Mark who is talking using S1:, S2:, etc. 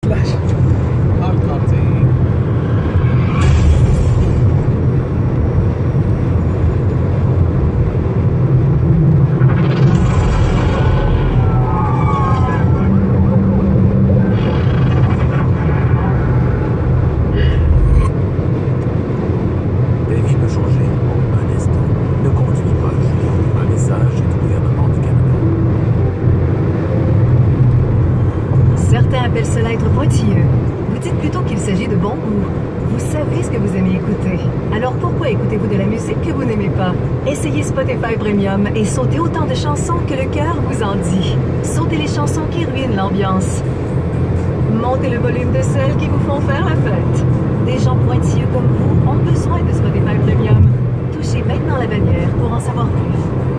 S1: Cela être pointilleux. Vous dites plutôt qu'il s'agit de bon goût. Vous savez ce que vous aimez écouter. Alors pourquoi écoutez-vous de la musique que vous n'aimez pas? Essayez Spotify Premium et sautez autant de chansons que le cœur vous en dit. Sautez les chansons qui ruinent l'ambiance. Montez le volume de celles qui vous font faire la fête. Des gens pointilleux comme vous ont besoin de Spotify Premium. Touchez maintenant la bannière pour en savoir plus.